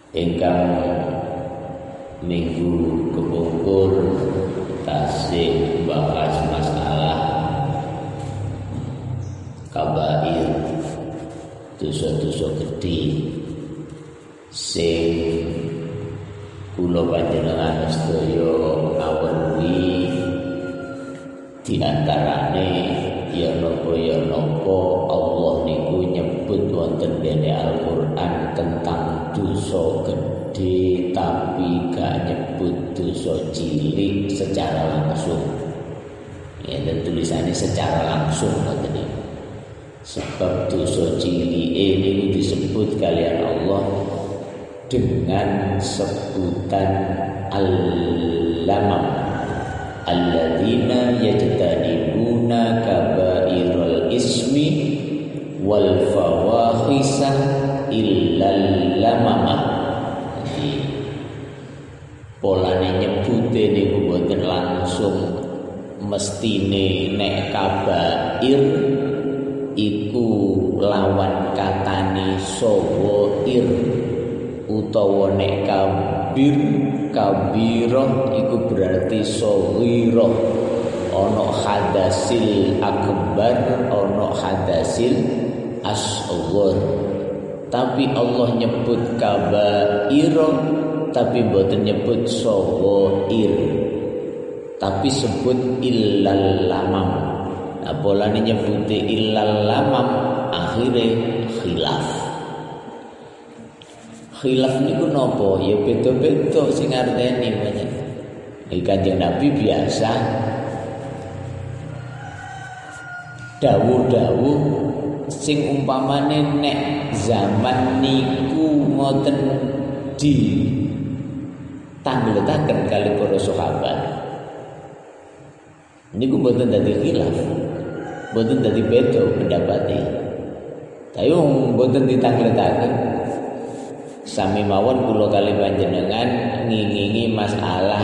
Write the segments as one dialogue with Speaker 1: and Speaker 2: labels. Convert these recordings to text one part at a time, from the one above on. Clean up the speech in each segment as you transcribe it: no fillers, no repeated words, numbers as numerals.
Speaker 1: ingkang minggu kepungkur tasih bahas masalah kabair, dosa-dosa gedhe sing kula panjenengan sedaya ngawruhi diantarane ya napa Allah niku nyebut wonten dene Al-Qur'an tentang dosa gedhe tapi gak nyebut dosa cilik secara langsung. Ya, dan tulisannya secara langsung ngoten iki. Sebab dosa cilik ini disebut kalian Allah dengan sebutan al-lamam, alladzina yajtanibuna kabairal ismi wal fawahisha illal lamamah. Jadi polane nyebute niku mboten langsung, mestine nek kabair iku lawan katane sawair, utawa nek kabirah iku berarti saghirah. Ana hadasil akbar, ana hadasil asghar. Tapi Allah nyebut kabair tapi mboten nyebut saghir, tapi sebut illal lamam. Nah, polane nyebute illal lamam akhire khilaf. Khilaf niku napa? Ya beda-beda sing artene banyak. Kanjeng Nabi biasa dawuh-dawuh sing umpamane nek zaman niku ngoten di tangletaken kali para sahabat. Niku mboten dadi khilaf, mboten dadi beda pendapate. Tapi mboten ditangletaken. Sami mawon kula kali panjenengan ngingingi masalah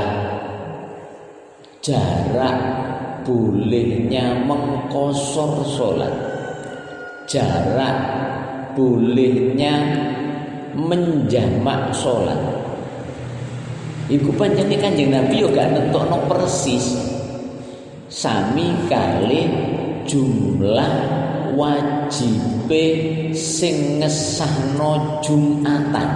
Speaker 1: jarak bolehnya mengkosor sholat, jarak bolehnya menjamak sholat. Iku pancene Kanjeng Nabi yo gak nentokno persis. Sami kali jumlah wajibe sing ngesahno Jumatan.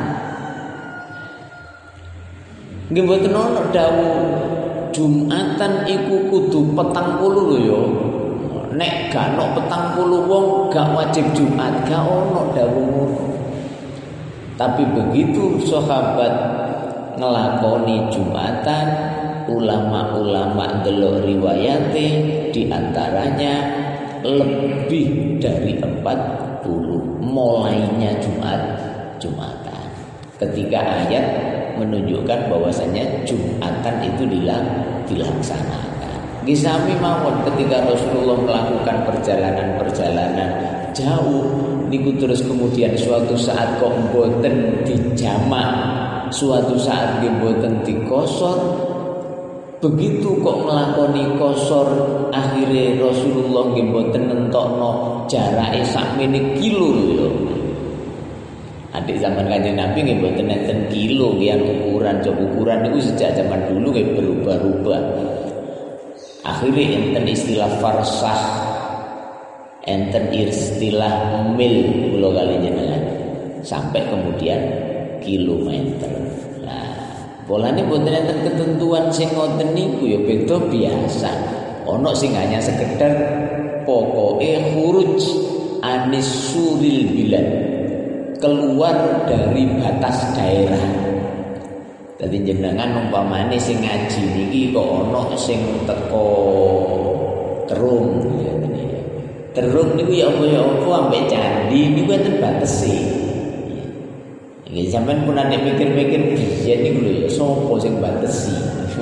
Speaker 1: Nggih mboten ana dawuh Jumatan iku kudu 40 lho ya. Nek gak ana 40 wong gak wajib Jumat, gak ana dawuh ngono. Tapi begitu sahabat ngelakoni Jumatan, ulama-ulama delok riwayate diantaranya lebih dari 40 mulainya Jumatan. Ketika ayat menunjukkan bahwasanya Jumatan itu dilaksanakan. Gisami mawon ketika Rasulullah melakukan perjalanan-perjalanan jauh niku terus kemudian suatu saat kok mboten dijamak, suatu saat nggih mboten dikosor. Begitu kok nglakoni kosor, akhirnya Rasulullah nggih mboten nentokno jarake sakmene kilo lho. Adik zaman Kanjeng Nabi nggih mboten nenten kilo yang ukuran, coba ukuran itu sejak zaman dulu nggih berubah-ubah. Akhirnya enten istilah farsah, enten istilah mil kula kali jenengan, sampai kemudian kilometer. Polane mboten enten ketentuan sing ngoten niku ya beda biasa. Ana sing hanya sekedar pokoke khuruj anis suril bilad, keluar dari batas daerah. Dadi jenengan umpamane sing ngaji niki kok ana sing teko Terung ya ngene. Terung niku ya apa ambek candi niku enten batese. Nggih sampean pun nek mikir-mikir biyen niku lho ya sapa sing batesi.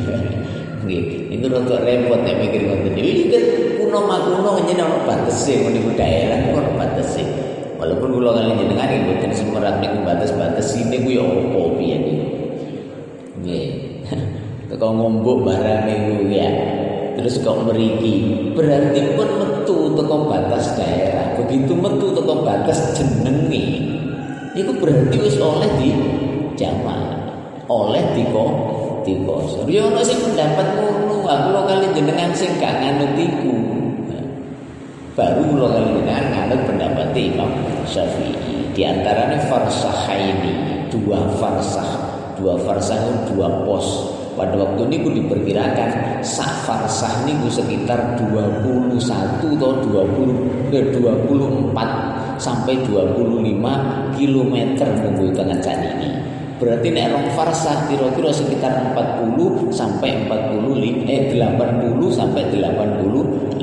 Speaker 1: Nggih, itu rada repot nek mikir ngoten. Iki kan kuno-makuno njenengan ono batese niku daerah niku ono batese. Walaupun kula kali jenengan nggih mboten semerat niku batas-batas niku ya apa piye niku. Nggih. Teko ngombok barang niku ya. Terus kok mriki berarti pun metu teko batas daerah. Begitu metu teko batas jenenge iku berarti wis oleh jamaah oleh dikosor. Ya ono sing pendapat ngono, aku lo kali jenengan sing gak nganut iku. Baru lo kali jenengan nganut pendapat Imam Syafi'i. Di antaranya farsahaini, dua farsah, dua pos. Pada waktu ini ku diperkirakan sak farsah ini ku sekitar 21 atau 24 sampai 25 kilometer nunggu tengah ini. Berarti nek rong farsah kira-kira sekitar 80 sampai 80 sampai 85.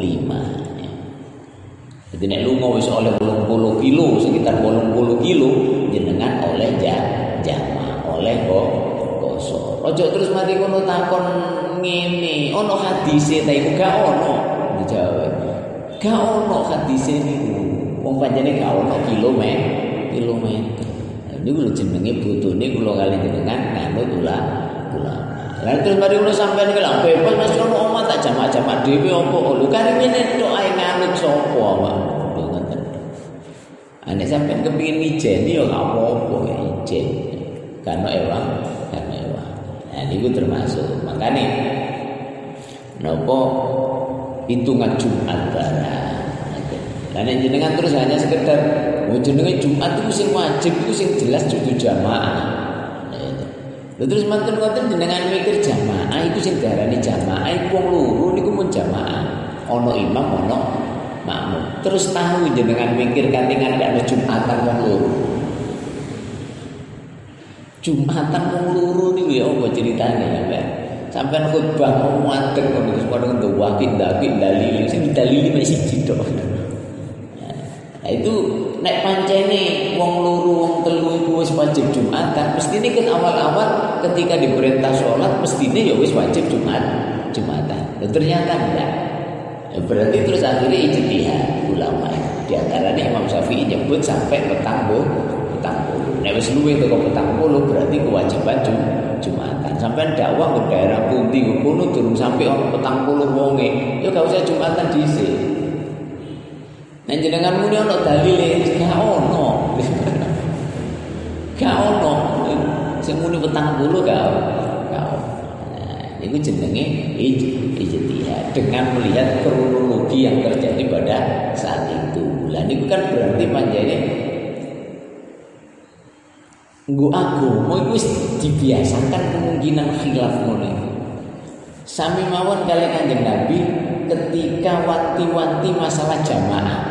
Speaker 1: Jadi nek lunga wis oleh 80 kilo, sekitar 80 kilo jenengan oleh jamaah, oleh kosor. Ojo terus mati kono takon ngene, ono hadise ta iku gak ono dijawab. Gak ono hadise niku. Wong pancene gak ono kilometer. Niku lho jenenge botone kula kali jenengan nganut ulama. Lah terus mari kula sampeyan iki lak bebas Mas ono omah tak jamak-jamak dhewe apa lho karine tok ae nganut sapa awak. Lho ngoten. Nek sampeyan kepengin ngijeni ya gak apa-apa ijen. Karena ewang. Nah niku termasuk. Makane napa hitungan Jumat barang. Lah nek jenengan terus hanya sekedar jenenge Jumat itu sing wajib itu sing jelas dudu jamaah. Lha terus mantun ngoten jenengan mikir jamaah itu sing diarani jamaah iku wong loro niku mun jamaah. Ana imam ana makmum. Terus tahu jenengan mikir kantingan gak ada Jumatan wong loro. Jumatan wong loro niku ya apa ceritane ya, Pak? Sampeyan khutbah mau ngadeg ngono terus padha ndawaki dalil sing dalili masih siji tok. Nah, itu nek pancene wong loro wong telu iku wis wajib Jumatan, mestine kan awal-awal ketika diperintah sholat mestine ya wis wajib Jumatan. Dan ternyata enggak. Ya, berarti terus akhirnya ijtihad ulama. Di antaranya Imam Syafi'i nyebut sampai petang puluh. Nek wis luwih teko petang puluh berarti kewajiban Jumatan. Sampai dakwah ke daerah pundi kono durung sampai ono petang puluh wonge, ya gak usah Jumatan dhisik. Nek jenengan muni ono dalile gak ono. Gak ono. Sing muni petang puluh gak ono. Nah, itu jenenge ijtihad dengan melihat kronologi yang terjadi pada saat itu. Lah niku kan berarti panjane nggo agama iku wis dibiasakan kemungkinan khilaf ngono. Sami mawon kali Kanjeng Nabi ketika wanti-wanti masalah jamaah.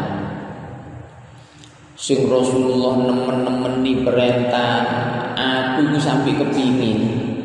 Speaker 1: Sing Rasulullah nemen-nemeni perintah, aku iku sampai kepingin.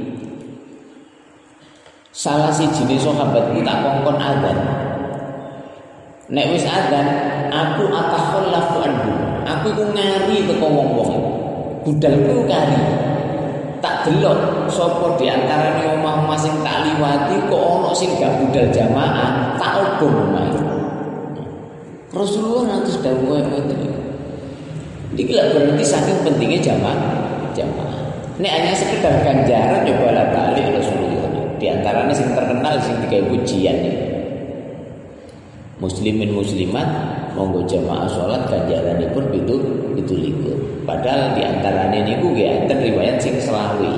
Speaker 1: Salah siji sahabat ku tak kongkon adzan. Nek wis adzan, aku atakhallafu anhu. Aku iku ngari teko wong-wong. Budalku kari tak delok sapa di antarane omah-omah sing tak liwati kok ana sing gak budal jamaah tak obong omahe. Rasulullah nanti dawuh ngoten. Iki lak berarti saking pentingnya jamaah. Nek hanya sekedar ganjaran ya balik Rasulullah. Di antaranya sing terkenal sing digawe pujian iki. Muslimin muslimat monggo jamaah salat ganjaranipun itu likur. Padahal di antaranya niku nggih enten riwayat sing selawi.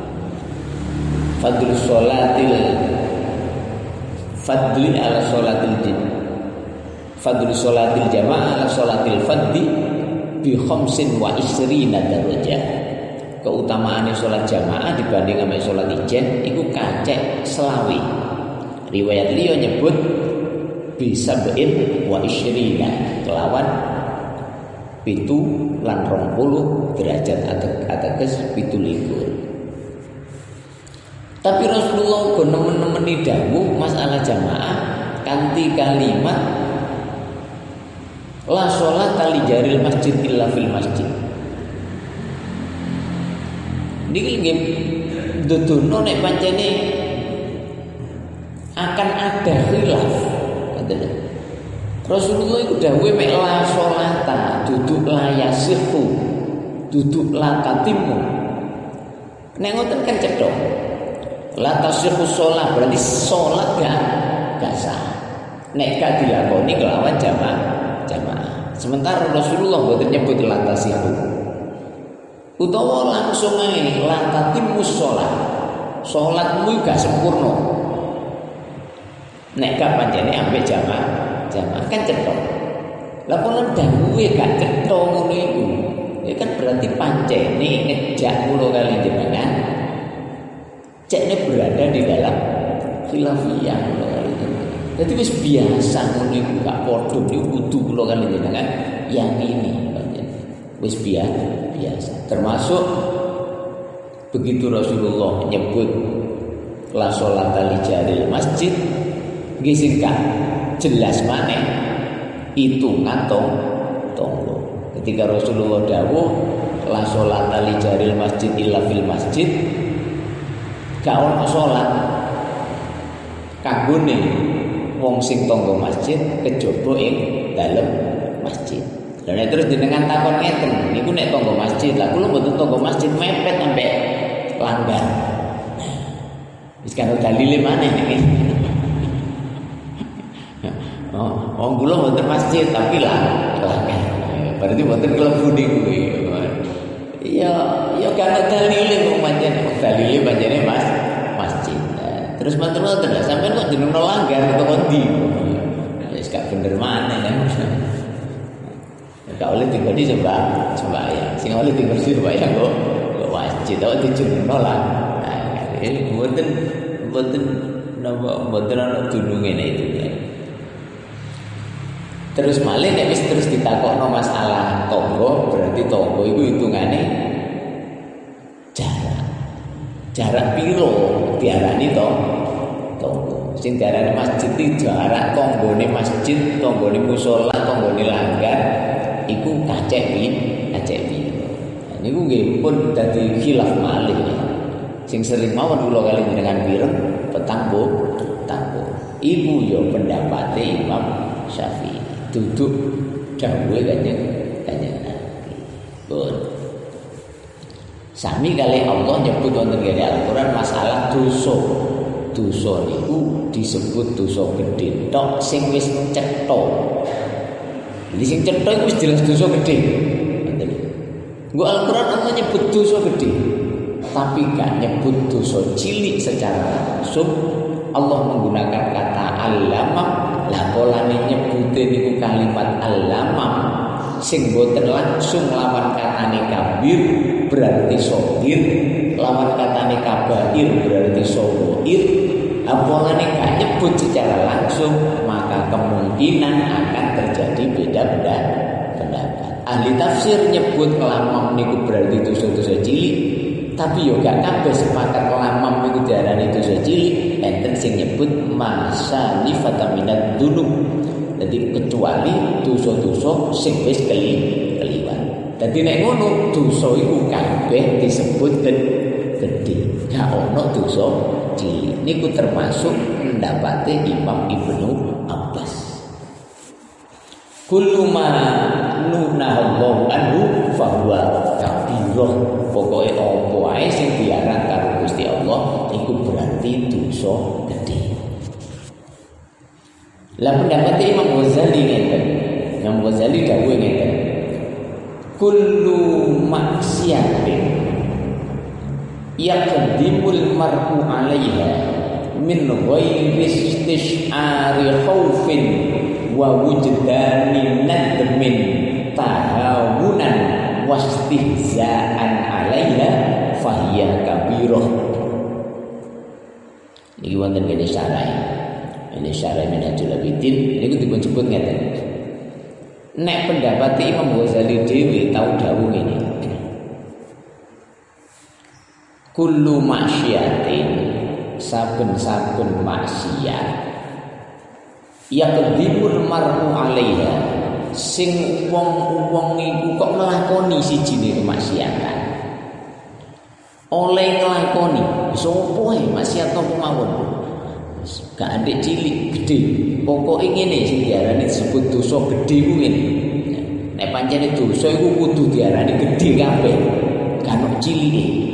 Speaker 1: Fadlu ala sholatil jamaah ala sholatil fadli bi khamsin wa isrina darajah. Keutamaane salat jamaah dibanding sama salat ijen iku kacek selawi. Riwayat liya nyebut bisa bein wa isrina kelawan 7 lan 20 derajat ateges 17. Tapi Rasulullah uga nemen-nemeni dawuh masalah jamaah kanthi kalimat la sholata li jaril masjid illa fil masjid. Niki nggih dudono nek pancene akan ada khilaf. Rasulullah itu dawuhe mek la sholata duduk la yasihu duduk la tatimu. Nek ngoten kan cedhok. La tasihu sholat berarti sholat gak sah. Nek gak dilakoni kelawan jamaah. Sementara Rasulullah boten nyebut la tasihu. utawa langsung ae la tatimmus shalah. Salatmu gak sempurna. Nek gak pancene ambek jamaah kan cetok. Lah kok dawuhe gak cetok ngono iku. Ya kan berarti pancene ngejak kula kali jenengan cekne berada di dalam khilafiyah kula kali jenengan. Dadi wis biasa ngono iku gak padha niku kudu kula kali jenengan yang ini wis biasa. Termasuk begitu Rasulullah menyebut la sholata li jaril masjid nggih sing jelas maneh hitungan tonggo. Ketika Rasulullah dawuh la sholata li jaril masjid illa fil masjid, gak ono salat kanggone wong sing tangga masjid kejaba ing dalem masjid. Lah nek terus jenengan takon ngeten, niku nek tangga masjid, lah kula mboten tangga masjid mepet ambek langgar. Wis karo dalile maneh niki. Oh, kula mboten masjid tapi langgar. Berarti mboten klebu niku. Iya, ya kan dalile wong pancen dalile pancene masjid. Terus matur-matur sampean kok jeneng langgar kok ndi? Wis gak bener maneh kan. Gak oleh tinggal di sembahyang. Sing oleh tinggal di sembahyang kok masjid atau dijeneng lah. Nah, ini mboten ana dununge itu. Terus malih nek wis terus ditakokno masalah tangga, berarti tangga iku hitungane jarak. Jarak piro diarani tangga? Sing diarani masjid iki jarak tanggane masjid, tanggane musala, tanggane langgar iku kacek piye. Niku nggih pun dadi khilaf malih. Sing sering mawon kula kali jenengan pireng petang bu. Iku ya pendapate Imam Syafi'i. Duduk dawuhe kanjeng Nabi. Pun sami kali Allah nyebut wonten kene Al-Qur'an masalah dosa. Dosa niku disebut dosa gedhe tok sing wis cetha. Jadi sing cetha iku wis jelas dosa gedhe. Ngoten. Nggo Al-Qur'an Allah nyebut dosa gedhe, tapi gak nyebut dosa cilik secara langsung. Allah menggunakan kata al-lamam. Lah polane nyebute niku kalimat al-lamam sing boten langsung lawan katane kabir berarti sogir, lawan katane kabair berarti sogoir. Apalane gak nyebut secara langsung, maka kemungkinan akan terjadi beda pendapat. Ahli tafsir nyebut lamam niku berarti dosa-dosa cilik, tapi yo gak kabeh sepakat lamam niku diarani dosa cilik. Enten sing nyebut masanifata minad dzunub. Jadi kecuali dosa-dosa sing wis keliwat. Dadi nek ngono dosa iku kabeh disebut gedhe, gak ono dosa cilik. Niku termasuk pendapate Imam Ibnu Abbas. Kullu ma nunahallahu anhu fahuwa kabirah. Pokoke apa ae sing diarang karo Gusti Allah iku berarti dosa gedhe. Lah pendapat Imam Ghazali ngeten. Imam Ghazali dawuh ngeten. Kullu maksiatin yaqdimul mar'u 'alaiha min ghairi istish'ari khaufin wa wujdani nadmin tahawunan wastihza'an 'alaiha fahiya kabirah. Iki wonten kene syarah. Ini syarah Minhajul Abidin niku disebut ngeten. Nek pendapat Imam Ghazali dhewe tau dawuh ngene. Kullu maksiatin saben-saben maksiat yaqdimul mar'u 'alaiha sing wong-wong iku kok nglakoni sijine kemaksiatan. Oleh nglakoni sapa ae maksiat apa mawon. Gak ada cilik gede. Pokoke ngene sing diarani disebut dosa gedhe ku ngene. Nek pancene dosa iku kudu diarani gedhe kabeh. Gak ono cilike.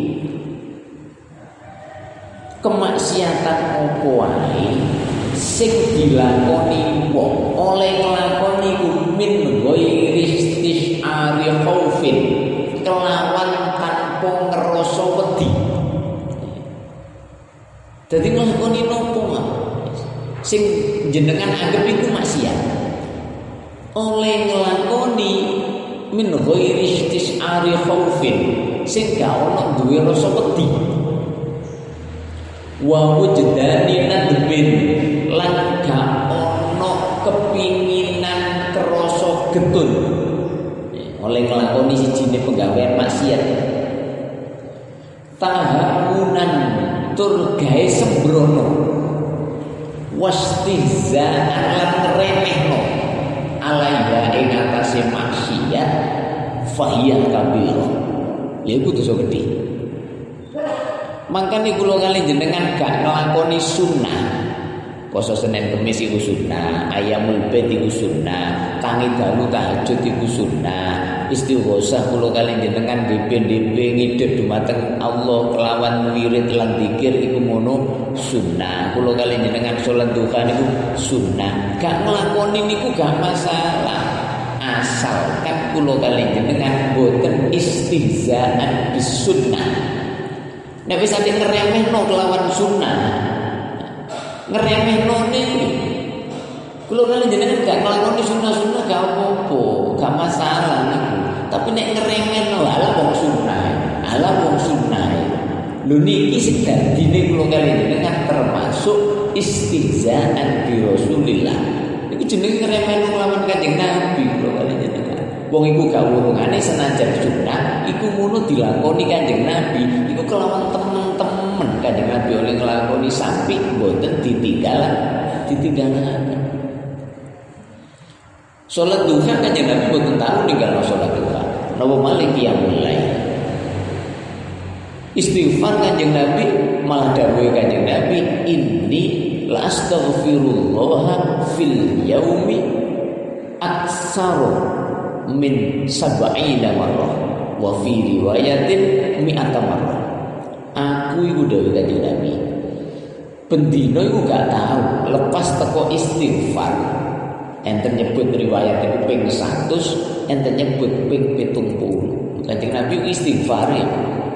Speaker 1: Kemaksiatan apa wae sing dilakoni wong oleh nglakoni ku min ghairi istish'ari khaufin kelawan rasa wedi. Dadi nglakoni nopo sing jenengan anggap iku maksiat. Oleh nglakoni min ghairi istis'ari khaufin sing gak ono duwe rasa wedi. Wa wujdani nadbin lan gak ono kepinginan kerasa getun. Oleh nglakoni sijine penggawean maksiat. Tahamunan tur gawe sembrono. Wastihza'an lan remehno alaiha ing atase maksiat fahiyah kabirah. Lha iku dosa gedhe. Mangkane kula kali jenengan gak nglakoni sunnah. Poso Senin Kamis iku sunnah, ayamul bait iku sunnah, tangi dalu tahajud iku sunnah, istighosah kula kali jenengan DP ngidep dumateng Allah kelawan wirid lan zikir iku ngono sunnah. Kula kali jenengan salat duha niku sunnah. Gak nglakoni niku gak masalah. Asalkan kula kali jenengan boten istihzaan bis sunnah. Nek wis ate ngremehno kelawan sunnah, ngeremehno niki. Kula kali jenengan gak nglakoni sunah-sunah gak apa-apa, gak masalah niku. Tapi nek ngeremehno ala wong sunah, ala wong sunah. Lho niki sing dadine kula kali jenengan termasuk istihzaan bi Rasulillah. Iku jenenge ngeremehno lawan Kanjeng Nabi kula kali jenengan. Wong iku gak urungane senajan sunah, iku ngono dilakoni Kanjeng Nabi, iku kelawan temen-temen Kanjeng Nabi oleh nglakoni sampai mboten ditinggalan. Salat duha Kanjeng Nabi mboten tahu ninggalno salat duha. Napa malih qiyamul lail. Istighfar Kanjeng Nabi malah dawuhe Kanjeng Nabi inni la astaghfirullah fil yaumi aksaru min sab'ina marrah wa fi riwayatin mi'ata marrah. Aku iku dawuh Kanjeng Nabi bendina iku gak tahu lepas teko istighfar enten nyebut riwayat iku ping 100, enten nyebut ping 70. Kanjeng Nabi istighfar ya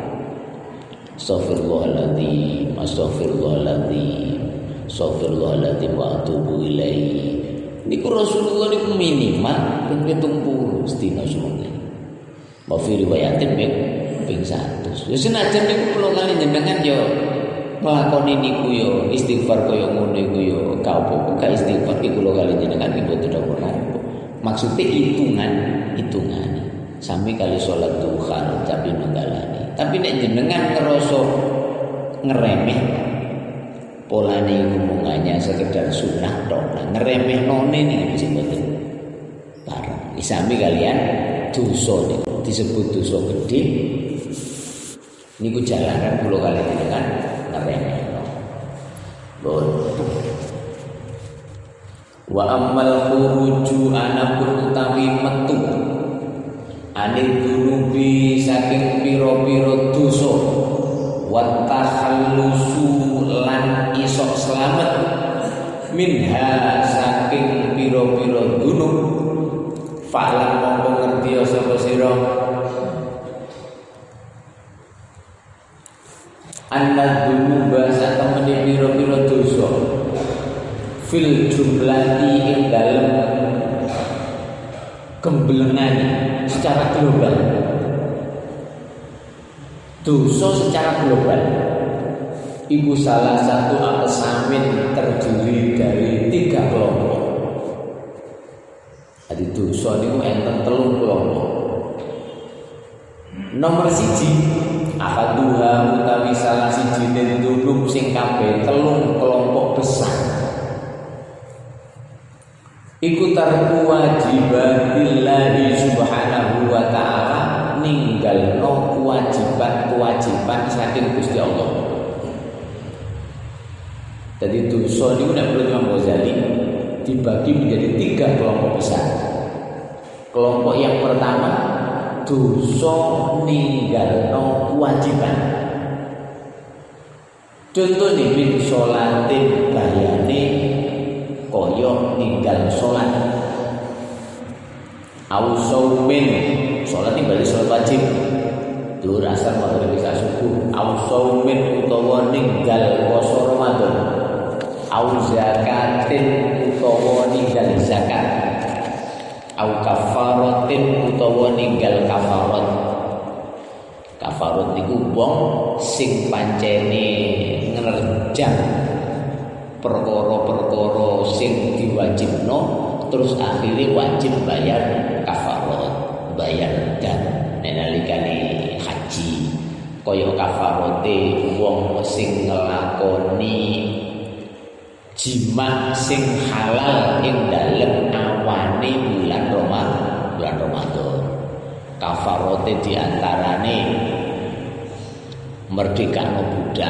Speaker 1: Astaghfirullahaladzim, astaghfirullahaladzim, astaghfirullahaladzim wa atubu ilaihi. Niku Rasulullah niku minimal ping 70 sedina semoga. Wa fi riwayatin ping 100. Ya senajan niku kula kali jenengan yo nglakoni niku yo istighfar kaya ngono iku yo ka apa ka istighfar iki kula kali jenengan iki boten ora. Maksude hitungan sami kali salat duha tapi nanggalani. Tapi nek jenengan ngerasa ngeremeh polane hubungannya sekedar sunnah tok. Ngeremeh none nih mesti boten parah. Isami kalian dosa niku disebut dosa gede. Niku jalanan kula kali jenengan ngeremeh. Wa ammal khuruju anapun utawi metu anil dunubi saking pira-pira dosa wa takhallusu lan isok selamat minha saking pira-pira dunub fa'lam mongko ngerti sapa sira anna dunuba satemene pira-pira dosa fil jumlati ing dalem gemblengan secara global. Dosa secara global iku salah satu aqsamin terdiri dari 3 kelompok. Jadi dosa niku enten 3 kelompok. Nomor 1 ahaduha utawi salah sijine dunub sing kabeh 3 kelompok besar. Iku tarku wajibatillahi subhanahu wa ta'ala ninggalno kewajiban saking Gusti Allah. Jadi dosa niku nek menurut Imam Ghazali dibagi menjadi 3 kelompok besar. Kelompok yang pertama dosa ninggalno kewajiban. Contoh nih min sholatin bayane koyok ninggal sholat au saumin sholat ini berarti sholat wajib Dhuwur asar maghrib isya subuh, au saumin utawa ninggal poso Ramadan, au zakatin utawa ninggal zakat, au kafaratin utawa ninggal kafarat. Kafarat niku wong sing pancene ngerjang perkara-perkara sing diwajibno terus akhirnya wajib bayar kafarat, bayar dan nalikane haji. Kaya kafarate wong sing nglakoni jima sing halal ing dalem awane bulan Ramadan. Kafarate diantarane merdekano budak,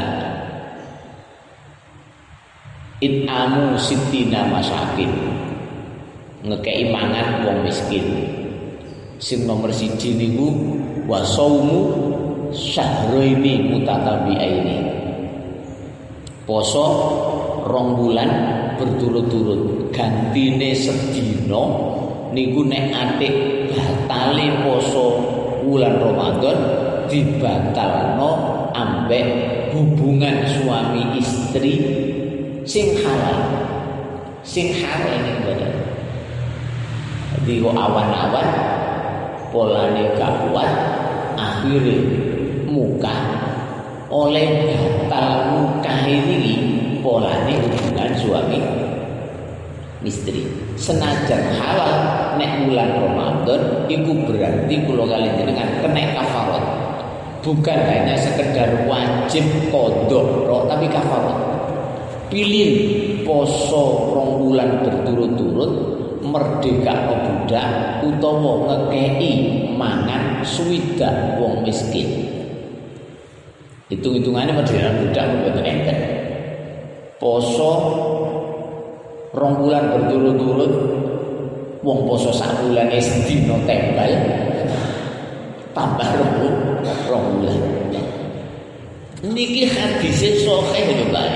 Speaker 1: it'amu sittina masakin, ngekei mangan wong miskin. Sing nomor 1 niku wa saumu syahraini mutatabi'aini, poso 2 bulan berturut-turut, gantine sedina niku nek atik batale poso bulan Ramadan dibatalno ambek hubungan suami istri sing halal. Sing halal ini badan. Jadi kok awan-awan polane gak kuat, akhirnya muka oleh batal muka ini polane hubungan suami istri. Senajan halal nek bulan Ramadan iku berarti kula kali jenengan kena kafarat. Bukan hanya sekedar wajib qadha tapi kafarat. Pilih poso 2 bulan berturut-turut, merdeka budak utawa ngekei mangan swidak wong miskin. Hitung-hitungannya merdeka budak mboten enten. Poso 2 bulan berturut-turut, wong poso 1 bulan sedina tembal tambah 2 bulan. Niki hadise sahih lho Pak.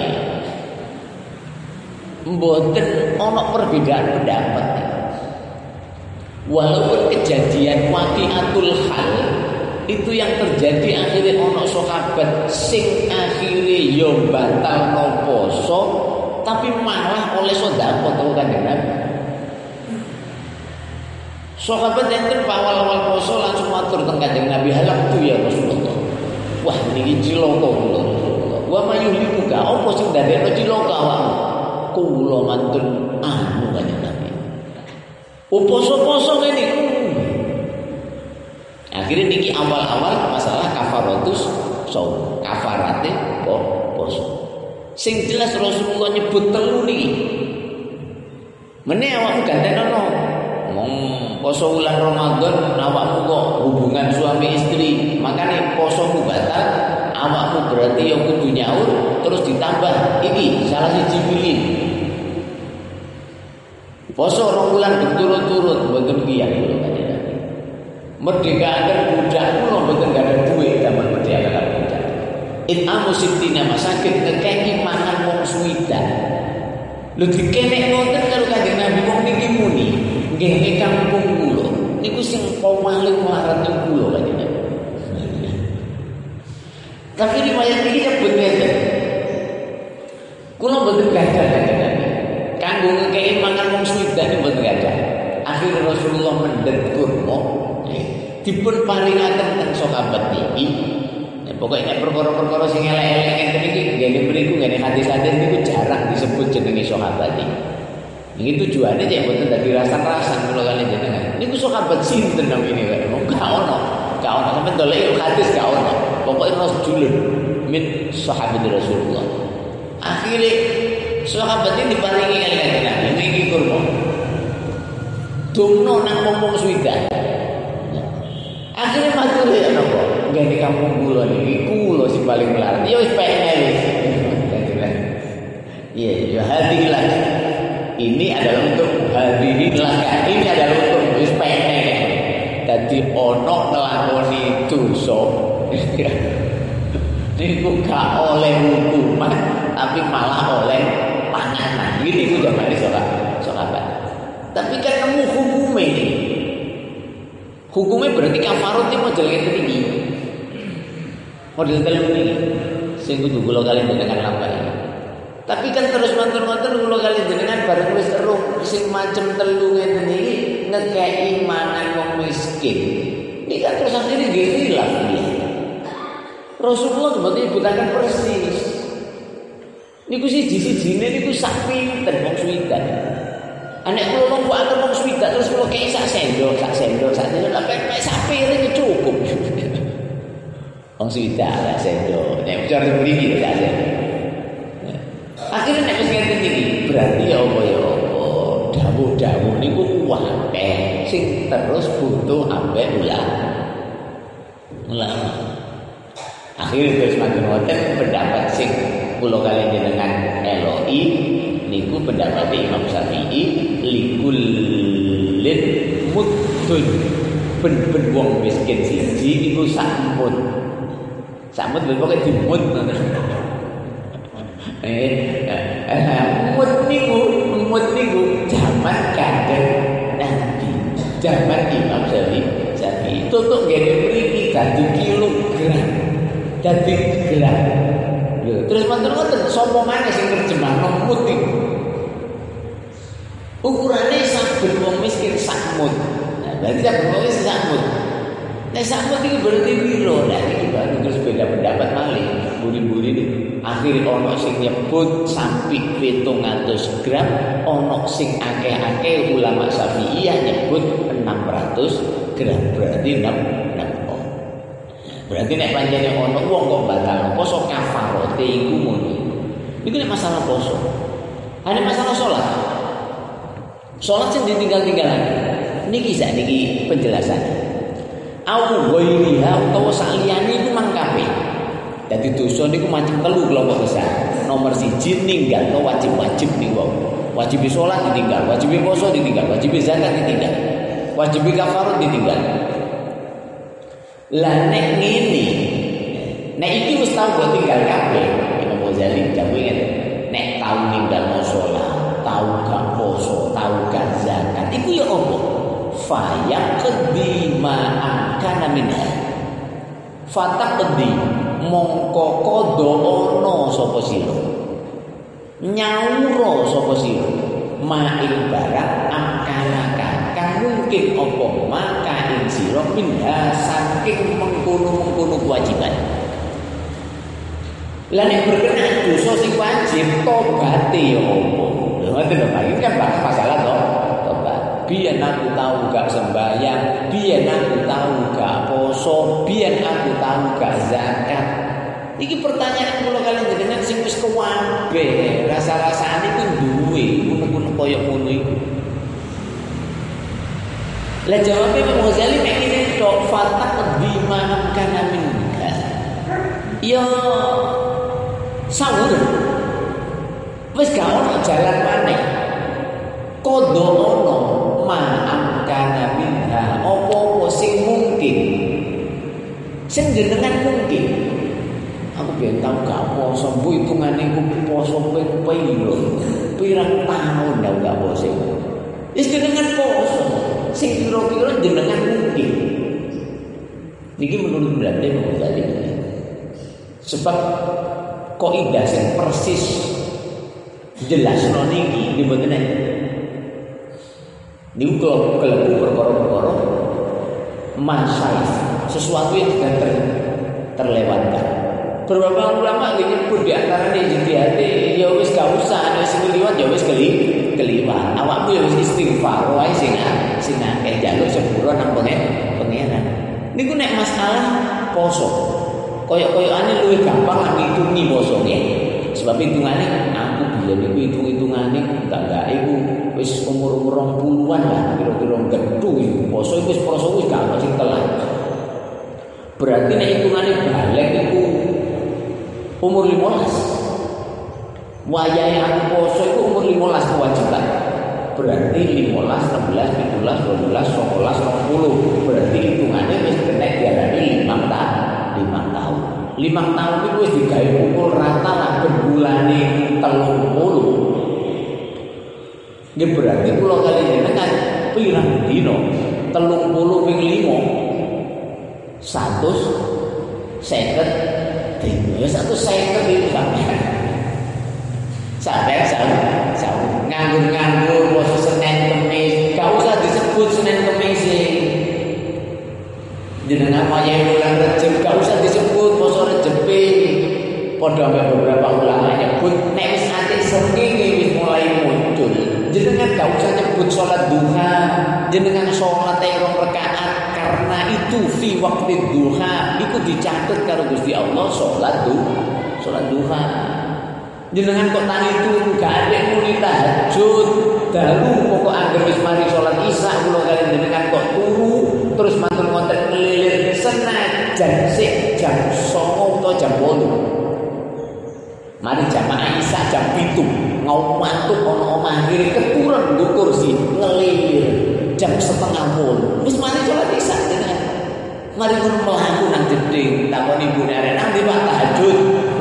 Speaker 1: Mboten ana perbedaan pendapat. Walaupun kejadian waqiatul hal itu yang terjadi akhirnya ana sahabat sing akhirnya yo batalno poso tapi malah oleh sedekah to Kanjeng Nabi. Sahabat yang awal-awal poso langsung matur teng Kanjeng Nabi, halak tu ya Rasulullah. Wah niki cilaka kula Rasulullah. Wa mayuhliku ka apa sing ndadekno cilaka awakmu? Kula matur anu Kanjeng Nabi. Poso-poso ngene. Akhirnya niki awal-awal masalah kafaratus saum, kafarate poso. Sing jelas Rasulullah nyebut 3 niki. Mene awakmu gandenono. Wong poso bulan Ramadan awakmu kok hubungan suami istri, makane posomu batal, awakmu berarti yang kudu nyaur terus ditambah iki salah siji pilih. Poso 2 bulan berturut-turut mboten kiat kula kanjeng. Merdeka akan budak kula mboten gak ada duit zaman merdeka akan budak. It'amu sittina masakin ngekeki mangan wong swidak. Lho dikenek ngoten karo Kanjeng Nabi wong niki muni, nggih nek kampung kula niku sing paling mlarat niku kula Kanjeng Nabi. Tapi riwayat iki nyebut ngeten. Kula mboten gadah Kanjeng Nabi. Kanggo ngekeki mangan wong swidak niku mboten gadah. Akhirnya Rasulullah mendhet kurma dipun paringaken teng sahabat niki. Pokoknya perkara-perkara sing elek-elek ngeten iki ngene mriku ngene hadis-hadis niku jarang disebut jenenge sahabat iki. Niki tujuane cek mboten dadi rasan-rasan kula kali jenengan. Niku sahabat sinten namine kok? Gak ono sampe dolek hadis gak ono. Pokoke Rasulullah min sahabat Rasulullah. Akhire sahabat ini diparingi kalian Nabi niki kurma. Dumno nang ngomong swidak. Akhirnya matur ya napa? Nggih di kampung kula niki kula sing paling melarat. Ya wis pengen wis. Iya, ya hadilah. Ini adalah untuk hadilah. Ini adalah untuk wis pengen. Dadi ana nglakoni dosa. Niku gak oleh hukuman tapi malah oleh panganan. Ini ku jamane sahabat. Tapi kan nemu hukume. Hukumnya berarti kafarat itu model yang tinggi. Model telu niki sing kudu kula kali jenengan lampahi. Tapi kan terus mantur-mantur kula kali jenengan bareng wis eruh sing macem telu ngeten iki ngekeki mangan wong miskin. Ini kan terus akhirnya nggih hilaf dia. Rasulullah mboten nyebutaken persis. Niku siji-sijine niku sak pinten wong swidak. Anek kula wong kuwi wong swidak terus kula kei sak sendok, sak mek sak piring cukup. Wong swidak sak sendok. Nek cara mriki sak sendok. Akhirnya nek wis ngeten iki, berarti ya apa dawuh-dawuh niku akeh sing terus butuh ambek ulama. Akhirnya terus matur wonten pendapat sing kula kaliyan jenengan eloi niku pendapat Imam Syafi'i likullin muddun ben wong miskin siji niku sakmut. Sakmut ben pokoke dimut ngoten. Mut niku jaman kadang Nabi, jaman Imam Syafi'i. Tutuk ngene mriki dadi kilogram, dadi gram. Terus manten-manten sapa maneh sing nerjemahno mut iku. Ukurane saben wong miskin sak mut. Nah, berarti saben wong miskin sak mut. Nek sak mut iki berarti piro? Nah, iki baru terus beda pendapat malih. Buri-buri iki akhir ana sing nyebut sampai 700 gram, ana sing akeh-akeh ulama Syafi'iyah nyebut 600 gram. Berarti 6 oh. Berarti nek pancene ana wong kok batal poso kafarote iku ngono. Iku nek masalah poso. Ada masalah salat. Salat sing ditinggal-tinggalan. Niki sakniki penjelasannya. Au ghairiha utawa saliyane iku mangkape. Dadi dosa niku macam telu kelompok besar. Nomor 1 ninggalno wajib-wajib niku. Wajib salat ditinggal, wajib puasa ditinggal, wajib zakat ditinggal, wajib kafarat ditinggal. Lah nek ngene, nek iki wis tau kok tinggal kabeh, Imam Ghazali dawuh ngene. Nek tau ninggalno salat, tau gak puasa, tau gak zakat, iku ya apa? Fa yaqdi ma kana minha. Fataqdi mongko kodo ono sapa sira. Nyaura sapa sira. Ma'il barang angkana kang mungkin apa maka ing sira minha saking mengkono-mengkono kewajiban. Lah nek berkenaan dosa sing wajib tobaté ya apa? Lha ngoten lho Pak, iki kan bahas masalah to. Biyen aku tahu gak sembahyang, biyen aku tahu gak poso, biyen aku tahu gak zakat. Iki pertanyaan kula kalian jenengan sing wis kewabe, rasa-rasane iku duwe, ngono-ngono koyo ngono iku. Lah jawabe Imam Ghazali nek ngene tok fatak bima kana minka. Ya sawur. Wis gak ono jalan maneh. Kodo ono ma'am kana minha apa-apa sing mungkin. Sing jenengan mungkin. Aku biyen tau gak poso, mbok hitungane ku poso piro. Pirang tahun ndak gak poso. Wis jenengan poso. Sing kira-kira jenengan mungkin. Niki menurut berarti Ghazali. Sebab kaidah sing persis jelasno niki mboten niku kelebu perkara-perkara masalah sesuatu yang sudah terlewatkan. Beberapa ulama nyebut di antara ijtihad ya wis gak usah ana sing liwat ya wis keliwat. Awakmu ya wis istighfar wae sing akeh njaluk sepuro nang pengenan. Niku nek masalah poso. Koyok-koyokane luwih gampang lan ngitungi posone. Sebab hitungane aku bila niku hitung-hitungane enggak iku wis umur 20-an lah kira-kira gedhu iku poso wis gak ono sing telat. Berarti nek hitungane balik iku umur 15. Wayahe aku poso iku umur 15 kewajiban. Berarti 15, 16, 17, 18, 19, 20. Berarti hitungane wis kena diarani 5 tahun. 5 tahun itu wis digawe pukul rata lah bulanane 30. Ya berarti kula kali jenengan pirang dina 30 ping 5 150 Ya 150 itu sampai nganggur poso Senin Kemis, gak usah disebut Senin Kemis jenengan maya bulan Rejab, gak usah disebut poso Rejab. Padha ambek beberapa ulama nyebut nek wis ati srengenge wis mulai muncul, jenengan gak usah nyebut salat duha, jenengan salat 2 rakaat karena itu fi waktu duha iku dicatet karo Gusti Allah salat duha. Jenengan kok tani turu gak ada muni tahajud dalu pokok anggere wis mari salat isya kula kali jenengan kok turu terus matur ngoten ngelilir senajan sik jam 09.00 utawa jam 8 mari jamaah isya jam 7 ngau mantuk ana omah kiri keturun nggo kursi ngelilir jam 09.30 wis mari salat isya jenengan mari pun mlaku nang jeding takoni ibune arek nang ndi Pak tahajud.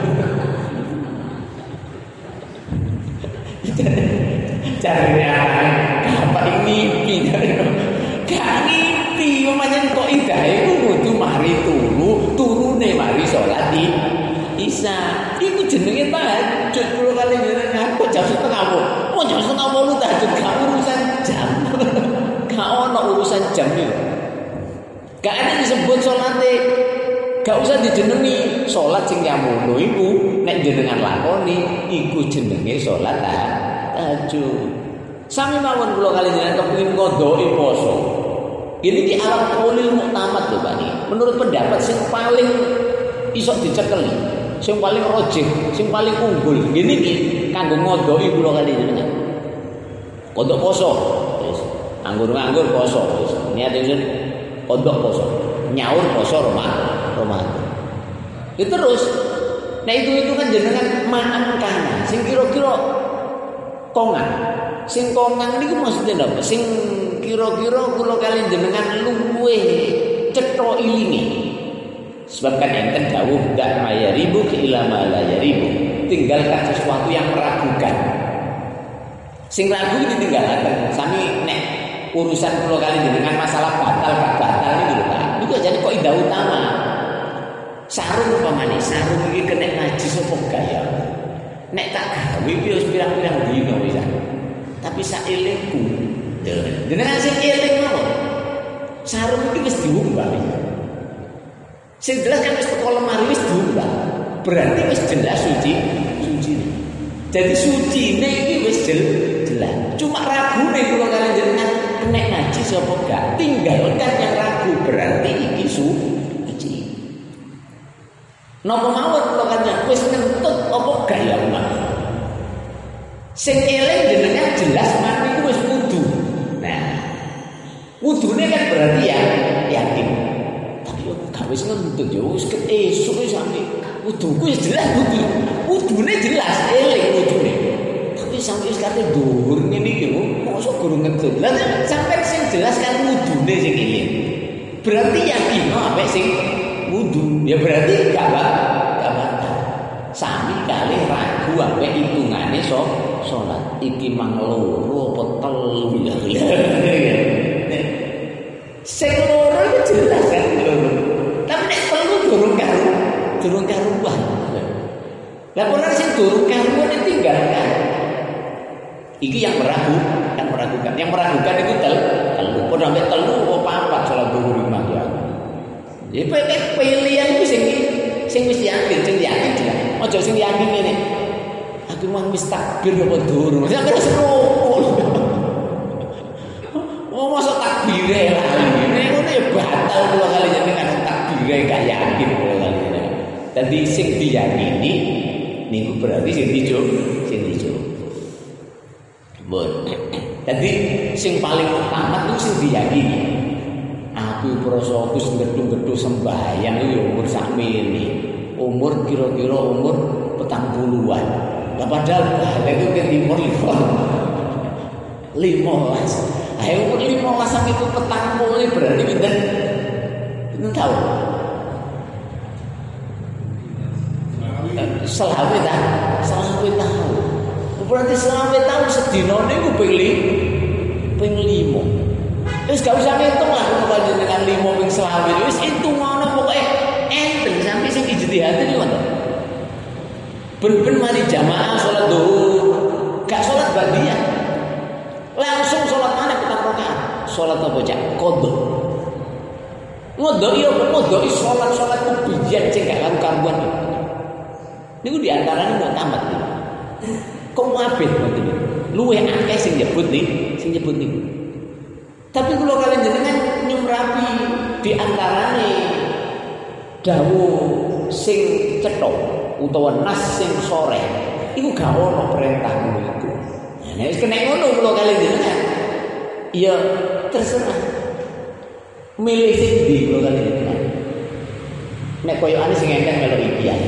Speaker 1: Caranya apa ngimpi gak ngimpi pancen kok idahe ku kudu mari turune mari salat isya iku jenenge tahajud. Kula kali jenengan kok jam 07.30 oh jam 07.30 tahajud gak urusan jam gak ono urusan jam iki gak ada disebut salate gak usah dijenengi salat sing nyamono iku nek jenengan lakoni iku jenenge salat tahajud. Sami mawon kula kali jenengan kepengin ngodhoki poso. Ini di alam qaulil muktamad lho Pak niki. Menurut pendapat sing paling iso dicekeli, sing paling rojih, sing paling unggul. Ngene iki kanggo ngodhoki kula kali jenengan. Kodok poso. Terus anggur-anggur poso. Terus niat ingsun kodok poso. Nyaur poso Ramadan. Itu terus. Nah itu kan jenengan mangkana sing kira-kira kongan. Sing kongang niku maksudnya napa? Sing kira-kira kula kali jenengan luweh cetha ilinge. Sebab kan enten dawuh dak mayaribu ila ma la yaribu. Tinggalkan sesuatu yang meragukan. Sing ragu ditinggalkan. Sami nek urusan kula kali jenengan masalah batal gak batal iki lho Pak. Niku jane kok indah utama. Sarung upamane sarung iki kena najis apa gaya. Nek tak gawe iki wis pirang-pirang dina wis. Tapi saelingku jenengan sing eling mawon sarung iki wis diumbah sing jelas kan wis teko lemari wis diumbah berarti wis jelas suci jadi sucine iki wis jelas cuma ragune kula kalian jenengan nek najis apa gak tinggalkan yang ragu berarti iki suci napa mawon kula kalian wis ngentut apa gak ya Pak. Sing eling jenengan jelas mati ku wis wudu. Nah, wudune kan berarti ya yakin. Tapi yo gak wis ngentut yo wis esuk wis sampe wuduku wis jelas wudu. Wudune jelas eling wudune. Tapi sampe wis kate dhuwur ngene iki mosok guru ngentut. Lah sampe sing jelas kan wudune sing eling. Berarti yakin ambek sing wudu. Ya berarti gak batal. Sami kali ragu ambek hitungane salat iki mang loro apa telu ya. Sing loro itu jelas kan loro. Tapi nek telu durung karuan. Lah ora sing durung karuan ditinggalkan. Iki yang meragukan. Yang meragukan itu telu. Padha ambek telu apa papat salat dhuwur imam ya. Ya pilihan itu sing wis yakin, sing yakin jelas. Aja sing yakin ngene. Aku mang wis takbir apa durung. Sampe wis rukuk. Oh masa takbire lali. Ngono ya batal kula kali jenengan takbire gak yakin kula kali. Dadi sing diyakini niku berarti sing dijo. Bon. Dadi sing paling utama itu sing diyakini. Aku proso aku gedung-gedung sembahyang iki umur sakmene. Umur kira-kira umur 40-an. Lah padahal balik itu ke timur 15. Ayo umur 15 sampai ke 40 berarti pinten? Pinten tahun? Selawe tahun. Berarti selawe tahun sedina niku ping 5. Wis gak usah ngitung lah kalau dengan 5 ping selawe. Wis hitung ngono pokoke enten sampai sing ijtihad iki ngono. Ben mari jamaah salat zuhur, gak salat ba'diyah. Langsung salat mana petang rakaat. Salat apa cak? Qadha. Ngodoi apa? Ngodoi salat-salat ku biyen sing gak karu-karuan. Niku diantaranya mau tamat nih. Kok ngabeh ngoten niku. Luwih akeh sing nyebut niku. Tapi kula kalian jenengan nyumrapi diantarane dawuh sing cethok utawa nas sing sore iku gak ono perintah ngono iku. Nah wis kena ngono kula kalian jenengan. Ya terserah. Milih sing ndi kula kalian jenengan. Nek koyoane sing enteng melok iki ya.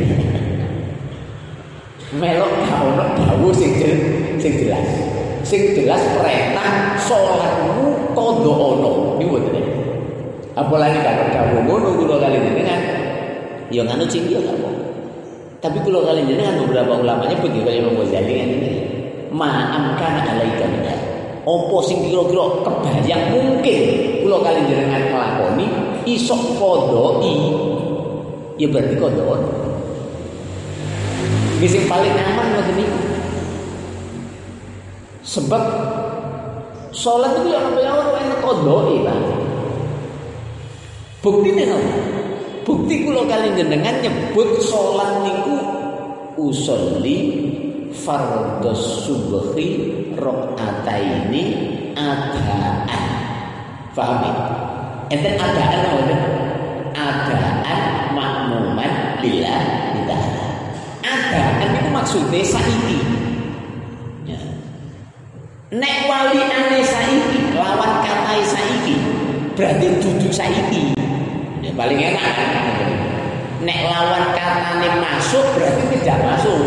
Speaker 1: Melok gak ono dawuh sing jelas. Sing jelas perintah salatmu qadha ono. Niku mboten. Apalagi kalau dawuh ngono kula kali jenengan ya nganut sing ya gak apa. Tapi kula kali jenengan beberapa ulama nyebut ya kaya Imam Ghazali ngene. Ma'am kana alaika minha. Apa sing kira-kira kebayang mungkin kula kali jenengan nglakoni iso qadai ya berarti qadha ono. Sing paling aman ngoten niku. Sebab salat itu ya apa ya ora qadai ta. Buktine napa? Bukti kula kali jenengan nyebut salat niku usolli fardhus subhi rakaataini adaan. Paham ya? Enten adaan apa? Adaan makmuman lillah ta'ala. Adaan itu maksudnya saiki. Ya. Nek wali ane saiki lawan katai saiki berarti duduk saiki. Ya paling enak kan. Nek lawan katane masuk berarti tidak masuk.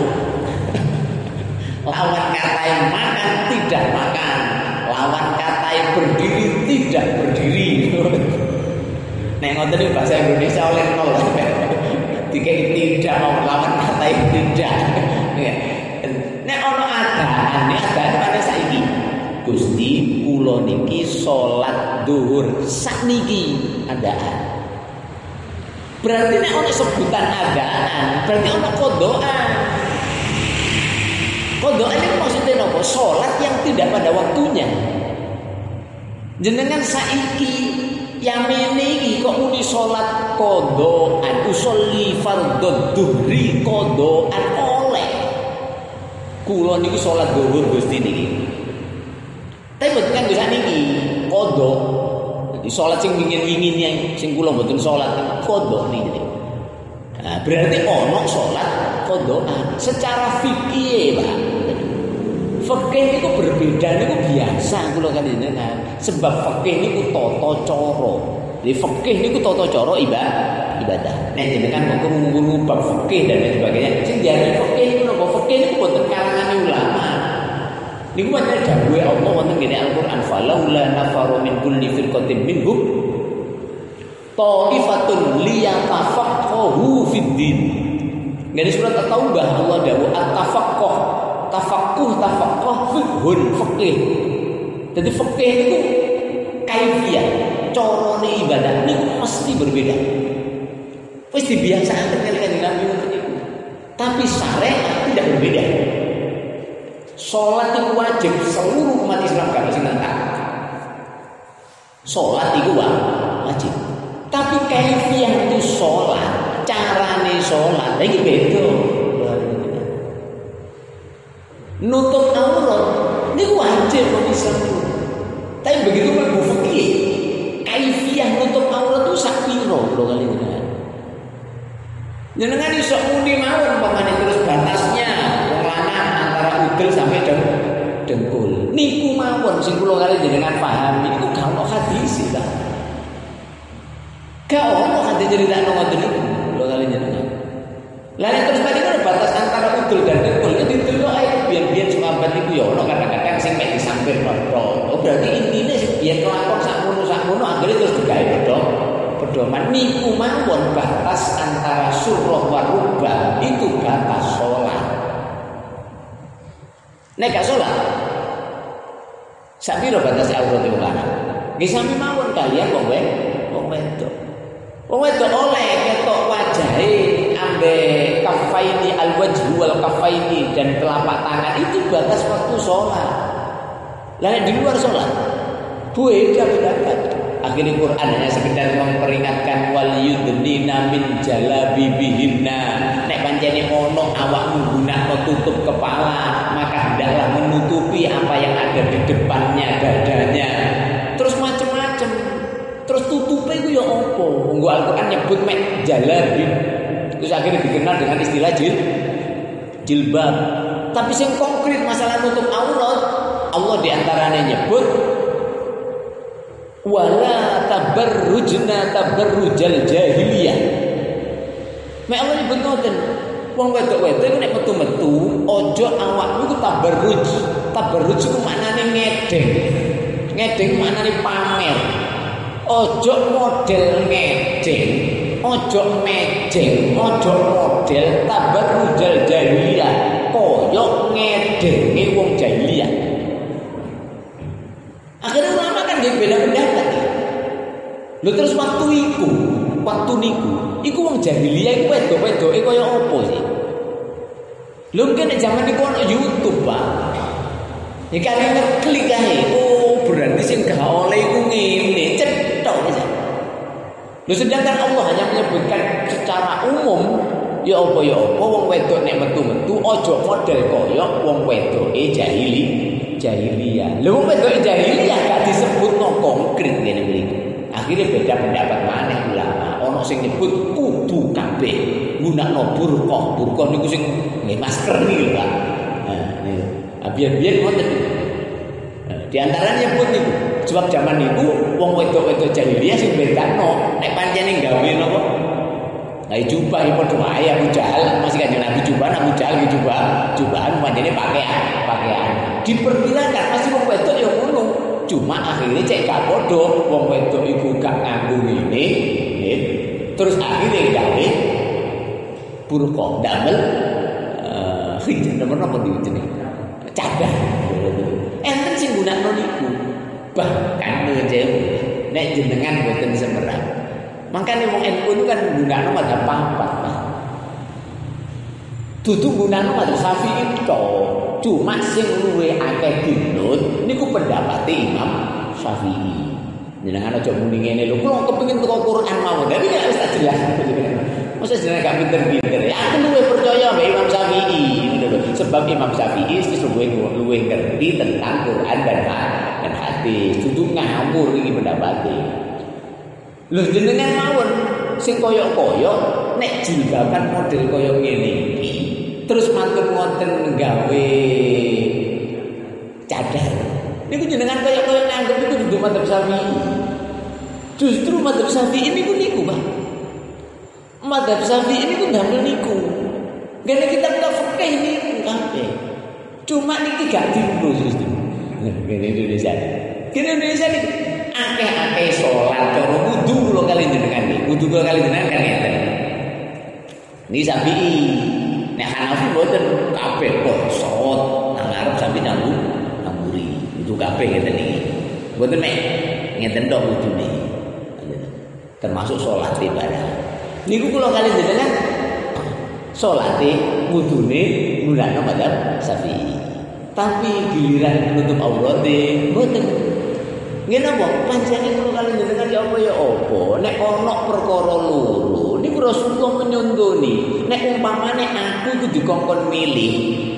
Speaker 1: Lawan katai makan tidak makan. Lawan katai berdiri tidak berdiri. Nek ngoten iki bahasa Indonesia oleh nol. Dikai tidak mau lawan katai tidak. Nek ono adaan, adaan pada saiki. Gusti kula niki salat zuhur sakniki adaan. Berarti nek ono sebutan adaan, berarti ono qadhaan. Qadhaan itu maksudnya napa? Salat yang tidak pada waktunya. Jenengan saiki yamene iki kok muni salat qadhaan, usolli fardhu dhuhri qadhaan oleh. Kula niki salat zuhur Gusti niki. Tapi mboten kan bisa niki qadha. Jadi salat sing wingin-winginnya sing kula mboten salat qadha niki. Nah, berarti ono salat qadhaan secara fikih, Pak. Fikih itu berbeda niku biasa kula kan jenengan. Sebab fikih niku tata cara. Jadi fikih niku tata cara ibadah. Nek jenengan kok ngomong bab fikih dan lain sebagainya, sing diarani fikih niku napa? Fikih niku boten karangane ulama. Niku pancen dawuhe Allah wonten ngene Al-Qur'an, falaula nafaru min kulli firqatin minhum ta'ifatun liyatafaqahu fid din. Ngene surat At-Taubah Allah dawuh at-tafaqqah, tafaqquh fiqhun fikih. Jadi fikih itu kaifiyah, carane ibadah niku mesti berbeda. Wis dibiasakan kalian Nabi niku. Tapi syariat tidak berbeda. Salat itu wajib seluruh umat Islam gak mesti nentang. Salat itu wajib. Tapi kaifiyah itu salat, carane salat iki beda. Nutup aurat niku wajib umat Islam. Tapi begitu mlebu fikih, kaifiyah nutup aurat itu sak piro lho kali ini. Jenengan iso muni mawon pamane terus batasnya wong lanang antara udel sampai dengkul. Niku mawon sing kula kali jenengan pahami niku gak ono hadis ta. Gak ono hadis nyeritakno ngoten niku kula kali jenengan. Lah terus tadi kan batas antara udel dan dengkul itu delok ae biyen-biyen sahabat niku ya ono kadang-kadang sing mek disampir tok. Oh berarti intine biyen kelakon sakmono anggere terus digawe pedoman niku mawon batas antara surah wa rubah itu batas sholat. Nek gak sholat sak piro batas aurat wong lanang? Nggih sami mawon kalian wong wedok. Wong wedok oleh ketok wajahe ambek kafaini alwajhu dan telapak tangan itu batas waktu sholat. Lain di luar sholat, beda. Akhirnya Quran hanya sekedar memperingatkan wal yudnina min jalabibihinna. Nek pancene ono awakmu gunakno tutup kepala, maka hendaklah menutupi apa yang ada di depannya, dadanya. Terus macam-macam. Terus tutupe iku ya apa? Nggo Al-Qur'an nyebut mek jalabi. Terus akhirnya dikenal dengan istilah jilbab. Tapi sing konkret masalah nutup aurat, Allah diantaranya nyebut wala tabarrujna tabarrujal jahiliyah. Mek Allah nyebut ngoten. Wong wedok-wedok iku nek metu-metu aja awakmu ku tabarruj. Tabarruj ku maknane ngedeng. Ngedeng maknane pamer. Aja model ngedeng, aja mejeng, aja model tabarrujal jahiliyah. Koyok ngedenge wong jahiliyah. Akhirnya ulama kan dia beda pendapat. Lho terus waktu niku, iku wong jahiliyah iku wedok-wedoke kaya apa sih? Lho mungkin zaman niku ono YouTube, Pak. Ya kalian ngeklik ae. Oh, berarti sing gak oleh iku ngene, cetok aja. Lho sedangkan Allah hanya menyebutkan secara umum, ya apa wong wedok nek metu-metu aja model kaya wong wedoke jahiliyah. Lha wong wedoke jahiliyah gak disebutno konkret ngene iki. Akhirnya beda pendapat maneh ulama. Ono sing nyebut kudu kabeh nggunakno burqah. Burqah niku sing nggih masker niki lho, Pak. Nah, niku. Biar ngoten. Di antaranya nyebut niku. Sebab zaman niku wong wedok-wedok jahiliyah sing bedakno nek pancene gawe napa? Lah jubah iki padha wae Abu Jahal masih kanjeng Nabi jubah Abu Jahal jubahan pancene pakaian. Diperkirakan masih wong wedok ya ngono. Cuma akhirnya cek gak padha wong wedok iku gak nganggo ngene, nggih. Terus akhirnya gawe burqa damel hijab nomor apa dijeneng? Cadar. Enten sing gunakno niku. Bahkan nek jenengan boten semerang. Makanya wong NU itu kan gunakno madzhab papat. Dudu gunakno madzhab Syafi'i to. Cuma sing luwe akeh dinut niku pendapat Imam Syafi'i. Jenengan aja muni ngene lho, kula kepengin teko Quran mawon. Tapi nek wis tak jelas. Masa jenengan gak pinter-pinter. Ya aku luwe percaya mbek Imam Syafi'i, ngono lho. Sebab Imam Syafi'i wis luwe ngerti tentang Quran dan hadis. Dudu ngawur iki pendapate. Lho jenengan mawon sing koyok-koyok nek jilbaban model koyok ngene iki. Terus mantun ngoten gawe cadar. Niku jenengan koyok-koyok nganggep itu dudu madzhab Syafi'i. Justru madzhab Syafi'i niku, Pak. Madzhab Syafi'i niku ndamel niku. Gene kita fikih niku kabeh. Cuma niki gak diurus justru. Gene Indonesia. Gene Indonesia niku akeh-akeh salat cara wudu kula kali jenengan iki. Wudu kula kali jenengan kan ngeten. Niki Syafi'i. Nek Hanafi mboten kabeh poso nang ngarep sampe nyamburi. Itu kabeh ngeten iki. Mboten mek ngeten tok wudune. Termasuk salat ibadah. Niku kula kali jenengan salate wudune nggunakno madzhab Syafi'i. Tapi giliran nutup aurat mboten. Ngene apa? Pancene kula kali jenengan ya apa ya apa. Nek ana perkara loro niku Rasulullah menyontoni. Nek umpamane aku kudu dikongkon milih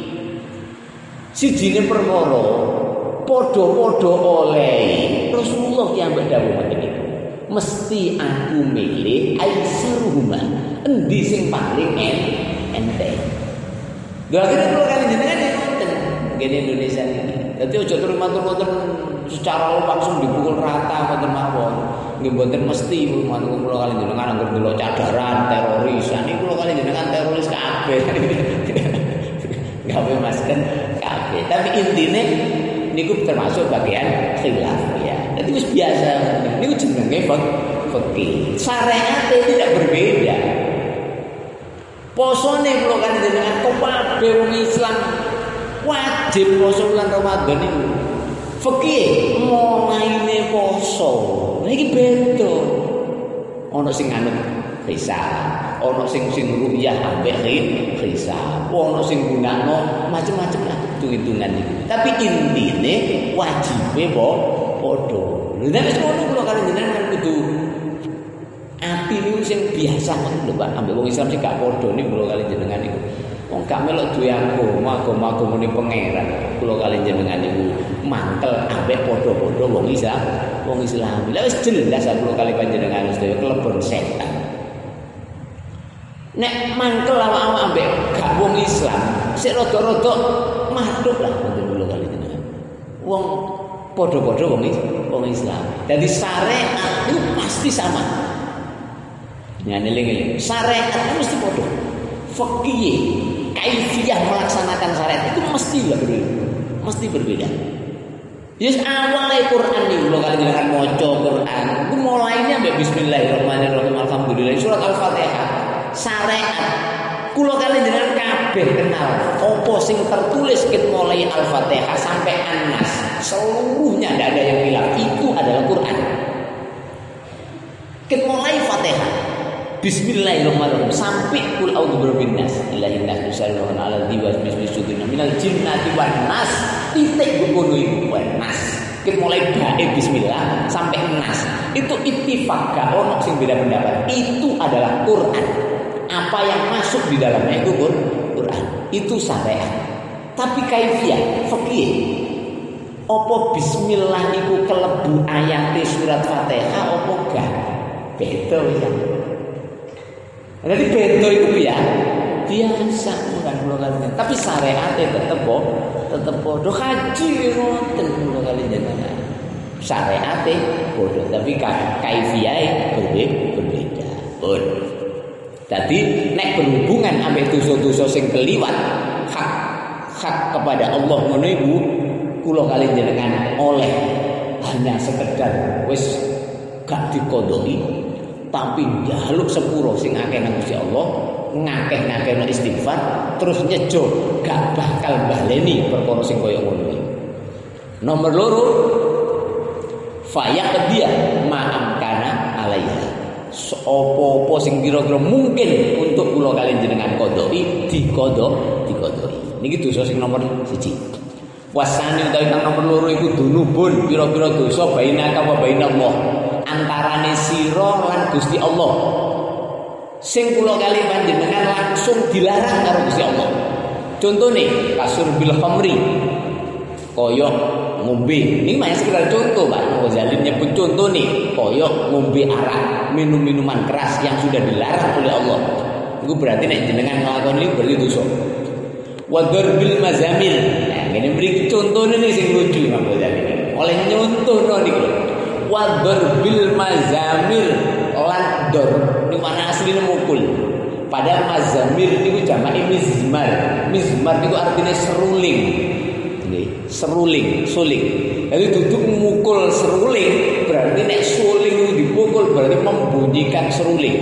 Speaker 1: sijine perkara padha-padha oleh Rasulullah ki ambek dawuh ngoten niku. Mesti aku milih aisaruhuma. Endi sing paling enteng. Lha akhirnya kula kali jenengan ngoten ngene Indonesia iki. Dadi aja terus matur-matur secara langsung dipukul rata ngoten mawon. Nggih mboten mesti manut kula kali jenengan anggere delok cadaran teroris. Niki kula kali jenengan teroris kabeh. Gawe masker kabeh. Tapi intine niku termasuk bagian khilaf ya. Dadi wis biasa. Niku jenenge fikih. Syariat tidak berbeda. Posone kula kali jenengan kabeh wong Islam wajib poso bulan Ramadan niku. Fikih mulai poso. Nah iki beda. Ono sing nganut risal, ono sing ru'yah ambek hisab, ono sing gunakno macam-macam lah hitung-hitungan iki. Tapi intine wajibe padha. Lha nek ngono kula kali jenengan kudu ati niku sing biasa ngono lho Pak, ambek wong Islam sing gak padha niku kula kali jenengan niku. Wong gak melok duwe agama-agamane pangeran. Kula kali jenengan niku mantel ambek padha-padha wong Islam. Lah wis jelas kula kali panjenengan sedaya kelebon setan. Nek mangkel awak-awak ambek gak wong Islam, sik rada-rada madhep lah ngoten kula kali jenengan. Wong padha-padha wong Islam. Jadi syariat itu pasti sama. Nyeling-eling. Syariat itu mesti padha. Fikih, kaifiyah melaksanakan syariat itu mesti berbeda. Yes, awalnya Quran nih, kalau kalian jangan maca Quran, itu mulainya sampai Bismillahirrahmanirrahim, Alhamdulillah, surat Al-Fatihah, syariat. Kalau kalian jangan kabeh kenal, opo sing tertulis kita mulai Al-Fatihah sampai An-Nas, seluruhnya tidak ada yang hilang. Itu adalah Quran. Kita mulai Fatihah, Bismillahirrahmanirrahim sampai kul a'udzu birabbin nas ilahin nas nusallallahu ala diwas bismillahirrahmanirrahim minal jinnati wan nas titik ngono iku wan nas kita mulai bae bismillah sampai nas itu ittifaq gak ono sing beda pendapat itu adalah Quran apa yang masuk di dalamnya itu Quran itu syariat tapi kaifiyah fikih opo bismillah iku kelebu ayat surat Fatihah opo gak beda ya. Jadi beda itu ya biasa bukan pulau kalinya. Tapi syariatnya tetap bodoh haji ngoten pulau kalinya. Syariatnya bodoh tapi kaifiyah berbeda. Jadi nek berhubungan ambek dosa-dosa sing keliwat hak kepada Allah menuju pulau kalinya dengan oleh hanya sekedar wis gak dikodoi. Tapi njaluk sepuro sing akeh nang Gusti Allah, ngakeh-ngakehno istighfar, terus nyejo gak bakal baleni perkara sing kaya ngono iki. Nomor 2, fayaqdiya ma'amkana alaiha. Apa-apa sing kira-kira mungkin untuk kula kalian jenengan kodoi dikodoi. Niki dosa sing nomor 1. Wasani utawi kang nomor 2 iku dunubun pira-pira dosa bainaka wa bainallah. Antarane sira lan Gusti Allah sing kula kali panjenengan langsung dilarang karo Gusti Allah. Contone kasur bil khamri kaya ngombe. Ini masih sekedar contoh Pak. Ghazali nyebut contone kaya ngombe arak, minum-minuman keras yang sudah dilarang oleh Allah. Itu berarti nek jenengan nglakoni berarti dosa. Wa darbil mazamil. Nah, ngene mriki contone nih sing lucu Pak Ghazali. Oleh nyontohno niku. Wadharbil mazamir lan dor niku mana asline mukul padahal mazamir niku jamake mizmar niku artinya seruling nggih seruling suling jadi duduk mukul seruling berarti nek suling itu dipukul berarti membunyikan seruling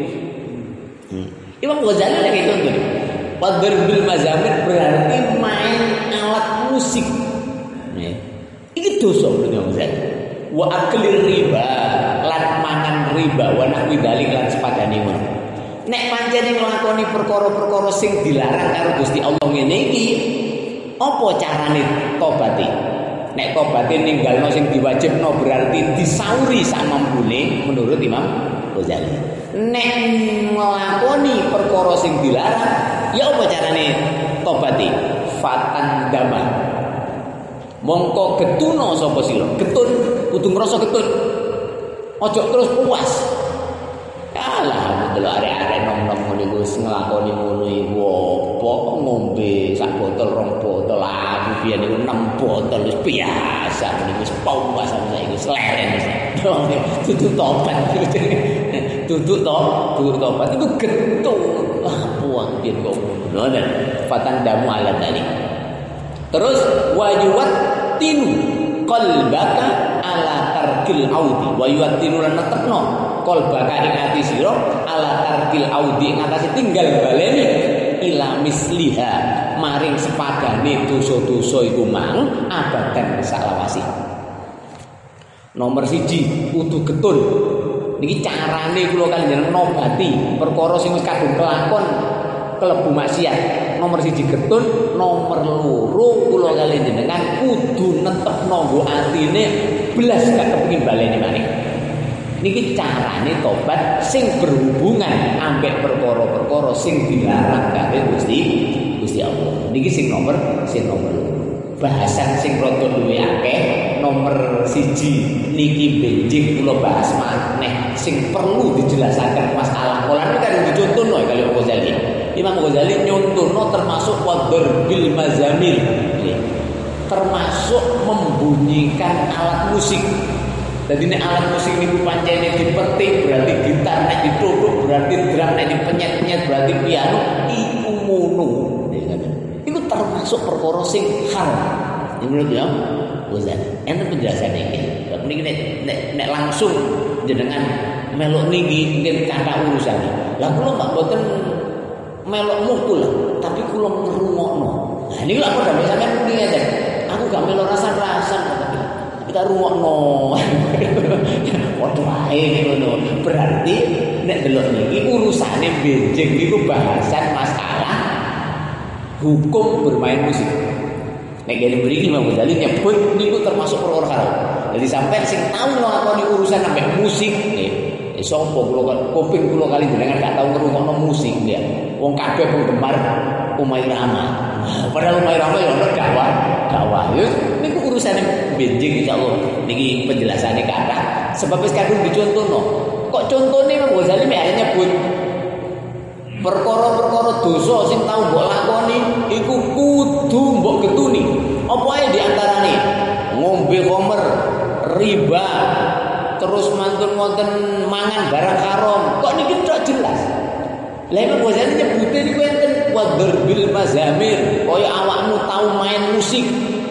Speaker 1: Imam Ghazali lagi contoh wadharbil mazamir berarti main alat musik iki dosa berarti Ghazali wa aklir riba lan mangan riba wa nahwi dzalik lan sepadane ngono nek pancen nglakoni perkara-perkara sing dilarang karo Gusti Allah ngene iki apa carane tobate nek tobate ninggalno sing diwajibno berarti disauri sak mampune menurut Imam Ghazali nek nglakoni perkara sing dilarang ya apa carane tobate fatan dama mongko getuno sapa sira getun kudu ngrasa getun ojo terus puas alah delok arek-arek nom-nom ngene iku wis nglakoni ngono iku apa ngombe sak botol rong botol aku biyen niku 6 botol wis biasa niku wis puas saiki wis leren wis dudu tobat dudu tobat itu getun wah puas biyen kok ngono fatan damu ala tadi. Terus wajwat tinu qalbaka ala tarkil audi wa yuwattinu lan netepno qalbaka ing ati sira ala tarkil audi ing atase tinggal baleni ila misliha maring sepadane dosa-dosa iku mang abadan salawasi. Nomor 1 kudu getun niki carane kula kali jenengan nobati perkara sing wis kadung kelakon kelebu maksiat. Nomor 1 getun, nomor 2 kula kali jenengan kudu netepno nggo atine belas gak kepengin baleni maneh. Niki carane tobat sing berhubungan ambek perkara-perkara sing dilarang kali Gusti Allah. Niki sing nomor 2. Bahasan sing rada luwih akeh nomor 1 niki benjing kula bahas maneh sing perlu dijelasaken masalah pola kan dicontohno kali Ghazali. Imam Ghazali nyontohno termasuk wadrbil mazamil. Termasuk membunyikan alat musik. Jadi nek alat musik niku pancene dipetik berarti gitar, nek dituthuk berarti drum, nek dipenyet-penyet berarti piano, iku ngono. Iku termasuk perkara sing haram. Ini menurut ya, Ghazali. Enten penjelasan iki. Niki nek langsung jenengan melok niki mungkin kata urusan. Lah kula mbak boten melok mukul, tapi kula ngrungokno. Nah niku lak kok sampeyan muni aja. Aku gak melok rasan-rasan tapi kita rungokno. Waduh ae ngono. Berarti nek delok niki urusane benjing niku bahasan masalah hukum bermain musik. Nek kene mriki Imam Ghazali nyebut niku termasuk perkara haram. Jadi sampai sing tau nglakoni urusan sampai musik sapa kula kuping kula kali jenengan gak tau ngrungokno musik ya. Wong kabeh penggemar Umairama. Padahal Umairama ya ono dakwah. Niku urusane benjing insyaallah. Niki penjelasane kathah sebab wis kadung dicontohno. Kok contone Imam Ghazali mek nyebut perkara-perkara dosa sing tau mbok lakoni iku kudu mbok getuni. Apa ae diantarane? Ngombe khamr, riba, terus mantun wonten mangan barang haram. Kok niki tok jelas. Lah Imam Ghazali nyebute niku enten wadrbil mazamir, kaya awakmu tau main musik.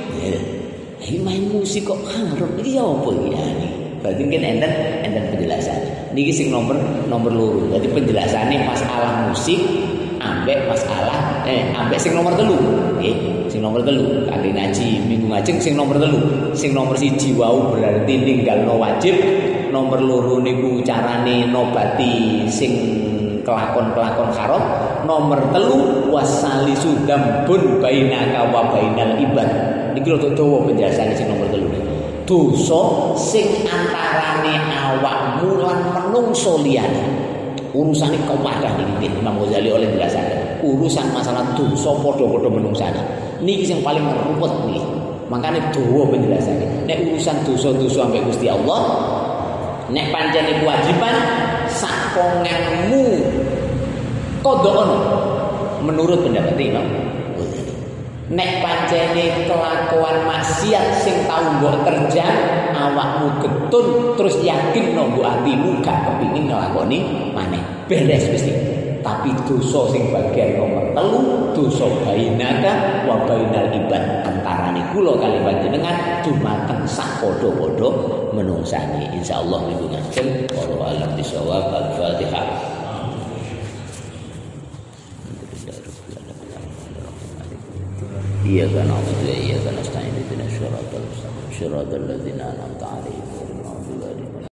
Speaker 1: Ya, main musik kok haram. Iki apa iki? Berarti mungkin enten penjelasan. Niki sing nomor 2. Jadi penjelasannya masalah musik ambek masalah ambek sing nomor 3. Nggih, sing nomor 3 kali ngaji minggu ngajeng sing nomor 3. Sing nomor 1 wau berarti ninggalno wajib. Nomor 2 niku carane nobati sing kelakon-kelakon haram. Nomor 3 wasalisu dambun bainaka wa bainal ibad. Niki lho dawa penjelasannya sing nomor 3. Dosa sing antarane awakmu lan menungso liyane. Urusane kewadah niki Imam Ghazali oleh jelasaken. Urusan masalah dosa padha-padha menungsane. Niki sing paling ruwet niki. Makane dawa penjelasane. Nek urusan dosa-dosa ambek Gusti Allah, nek pancen kewajiban sakonganmu qada'an menurut pendapat Imam Ghazali. Nek pancene kelakuan maksiat sing tau mbok terjang awakmu getun terus yakin no mbok atimu gak kepingin nglakoni maneh beres mesti. Tapi dosa sing bagian nomor 3 dosa bainaka wa bainal ibad antarane kula kali panjenengan dumateng sak padha-padha menungsane. Insyaallah niku ngajeng wallahu a'lam bishawab. Al-Fatihah. Iyyaka na'budu wa iyyaka nasta'in ihdinas siratal mustaqim siratal ladzina an'amta 'alaihim ghairil maghdubi